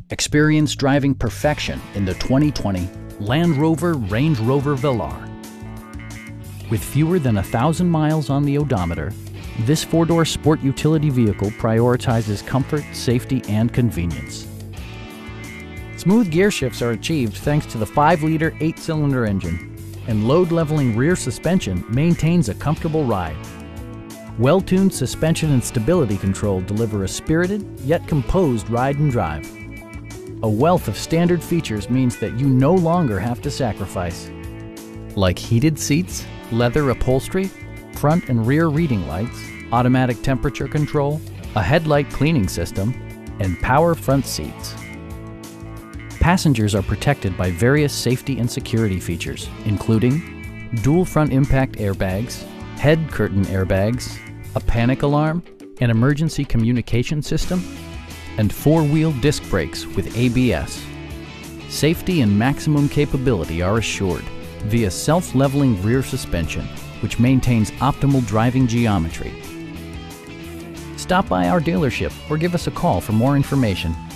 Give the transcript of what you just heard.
Experience driving perfection in the 2020 Land Rover Range Rover Velar. With fewer than 1,000 miles on the odometer, this four-door sport utility vehicle prioritizes comfort, safety, and convenience. Smooth gear shifts are achieved thanks to the 5-liter 8-cylinder engine, and load-leveling rear suspension maintains a comfortable ride. Well-tuned suspension and stability control deliver a spirited yet composed ride and drive. A wealth of standard features means that you no longer have to sacrifice, like heated seats, leather upholstery, front and rear reading lights, automatic temperature control, a headlight cleaning system, and power front seats. Passengers are protected by various safety and security features, including dual front impact airbags, head curtain airbags, a panic alarm, an emergency communication system, and 4-wheel disc brakes with ABS. Safety and maximum capability are assured via self-leveling rear suspension, which maintains optimal driving geometry. Stop by our dealership or give us a call for more information.